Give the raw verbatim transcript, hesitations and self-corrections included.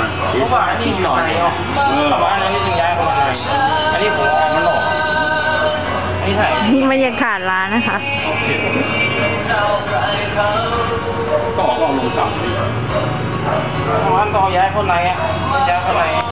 เพราะว่าอันนี้อยู่ในอ๋อแต่ว่าอันนี้จริงย้ายเข้ามาในอันนี้ผมออกมันหลอกอันนี้ถ่ายบรรยากาศร้านนะคะต่อก็ลงต่ำดิเพราะว่าต่อย้ายเข้าในอ่ะย้ายเข้าใน